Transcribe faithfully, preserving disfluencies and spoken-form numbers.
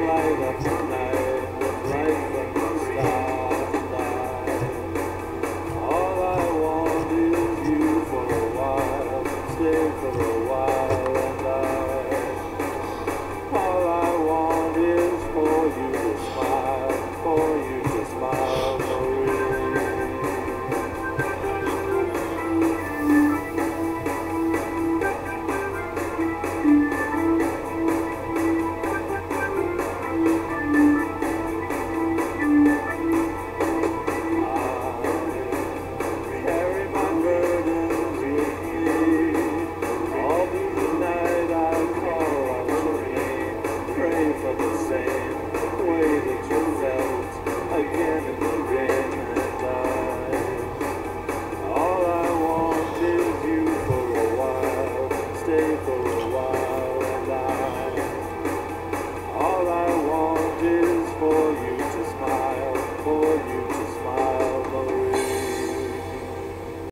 light up the night with light from the starlight. All I want is you for a while, stay for a while, and I. All I want is for you to smile, for you to smile, Marie. For the same way that you felt again and again, and I. All I want is you for a while, stay for a while, and I. All I want is for you to smile, for you